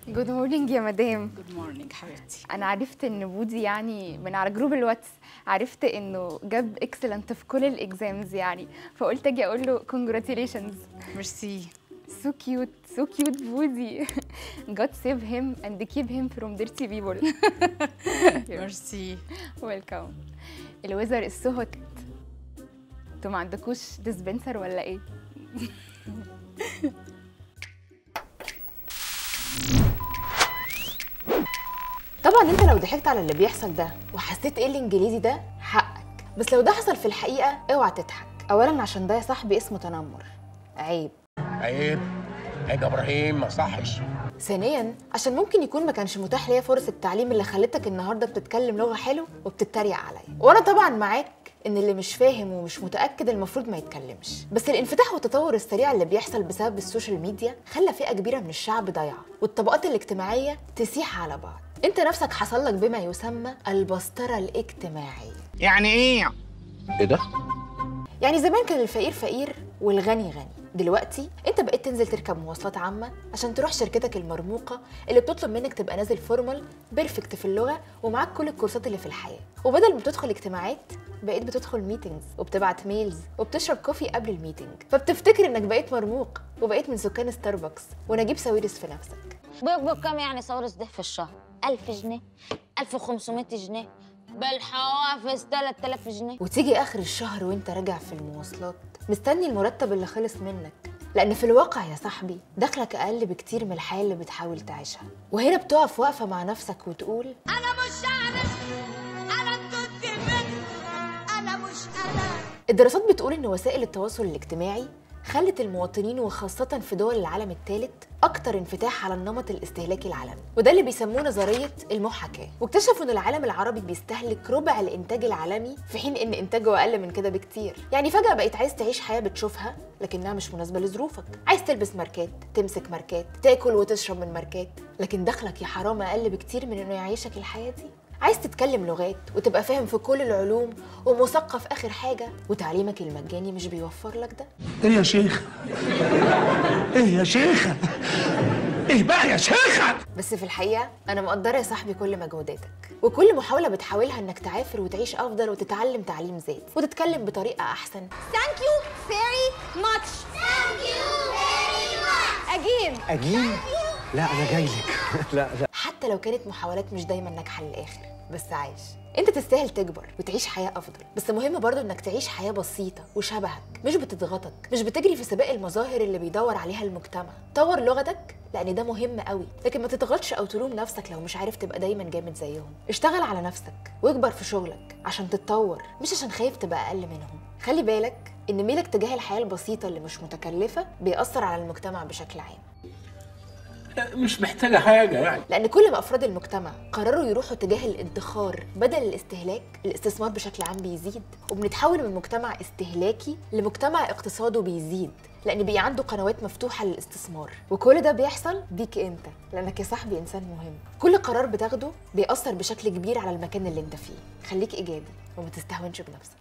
جود مورنينج يا مدام. جود مورنينج حبيبتي. انا عرفت ان بودي يعني من على جروب الواتس، عرفت انه جاب اكسلنت في كل الاكزامز يعني، فقلت اجي اقول له كونجراتيليشنز. ميرسي. So cute بودي. God save him and keep him from dirty people. ميرسي. ويلكم. الويزر is so hot. انتوا ما عندكوش ديسبنسر ولا ايه؟ طبعا انت لو ضحكت على اللي بيحصل ده وحسيت ايه الانجليزي ده حقك، بس لو ده حصل في الحقيقه اوعى تضحك. اولا عشان ده يا صاحبي اسمه تنمر، عيب عيب يا ابراهيم، ما صحش. ثانيا عشان ممكن يكون ما كانش متاح ليا فرص التعليم اللي خلتك النهارده بتتكلم لغه حلو وبتتريق عليا، وانا طبعا معاك ان اللي مش فاهم ومش متاكد المفروض ما يتكلمش، بس الانفتاح والتطور السريع اللي بيحصل بسبب السوشيال ميديا خلى فئه كبيره من الشعب ضايعه والطبقات الاجتماعيه تسيح على بعض. انت نفسك حصل لك بما يسمى البسطره الاجتماعيه. يعني ايه؟ ايه ده؟ يعني زمان كان الفقير فقير والغني غني، دلوقتي انت بقيت تنزل تركب مواصلات عامه عشان تروح شركتك المرموقه اللي بتطلب منك تبقى نازل فورمال بيرفكت في اللغه ومعاك كل الكورسات اللي في الحياه، وبدل ما بتدخل اجتماعات بقيت بتدخل ميتينجز وبتبعت ميلز وبتشرب كوفي قبل الميتينج، فبتفتكر انك بقيت مرموق وبقيت من سكان ستاربكس ونجيب ساويرس في نفسك. بيقبض كام يعني ساويرس ده في الشهر؟ 1000 جنيه، 1500 جنيه، بالحوافز 3000 جنيه. وتيجي اخر الشهر وانت راجع في المواصلات مستني المرتب اللي خلص منك، لان في الواقع يا صاحبي دخلك اقل بكتير من الحياه اللي بتحاول تعيشها. وهنا بتقف واقفه مع نفسك وتقول انا مش عارف، انا كنت من، انا مش انا. الدراسات بتقول ان وسائل التواصل الاجتماعي خلت المواطنين وخاصة في دول العالم الثالث أكتر انفتاح على النمط الاستهلاكي العالمي، وده اللي بيسموه نظرية المحاكاة. واكتشفوا إن العالم العربي بيستهلك ربع الإنتاج العالمي في حين إن إنتاجه أقل من كده بكتير. يعني فجأة بقيت عايز تعيش حياة بتشوفها لكنها مش مناسبة لظروفك، عايز تلبس ماركات، تمسك ماركات، تاكل وتشرب من ماركات، لكن دخلك يا حرام أقل بكتير من إنه يعيشك الحياة دي. عايز تتكلم لغات وتبقى فاهم في كل العلوم ومثقف آخر حاجة، وتعليمك المجاني مش بيوفر لك ده. ايه يا شيخ؟ ايه يا شيخة؟ ايه بقى يا شيخة؟ بس في الحقيقة أنا مقدرة يا صاحبي كل مجهوداتك وكل محاولة بتحاولها إنك تعافر وتعيش أفضل وتتعلم تعليم ذات وتتكلم بطريقة أحسن. Thank you very much. Thank you very much. Again. اجين؟ لا انا جاي لك. لا حتى لو كانت محاولات مش دايما ناجحة للآخر، بس عايش. انت تستاهل تكبر وتعيش حياة افضل، بس مهم برضو انك تعيش حياة بسيطة وشبهك، مش بتضغطك، مش بتجري في سباق المظاهر اللي بيدور عليها المجتمع. طور لغتك لان ده مهم قوي، لكن ما تضغطش او تلوم نفسك لو مش عارف تبقى دايما جامد زيهم. اشتغل على نفسك واكبر في شغلك عشان تتطور، مش عشان خايف تبقى اقل منهم. خلي بالك ان ميلك تجاه الحياة البسيطة اللي مش متكلفة بيأثر على المجتمع بشكل عام. مش محتاجة حاجة يعني. لأن كل ما أفراد المجتمع قرروا يروحوا تجاه الادخار بدل الاستهلاك، الاستثمار بشكل عام بيزيد، وبنتحول من مجتمع استهلاكي لمجتمع اقتصاده بيزيد، لأن بقى عنده قنوات مفتوحة للاستثمار. وكل ده بيحصل بيك أنت، لأنك يا صاحبي إنسان مهم. كل قرار بتاخده بيأثر بشكل كبير على المكان اللي أنت فيه. خليك إيجابي وما تستهونش بنفسك.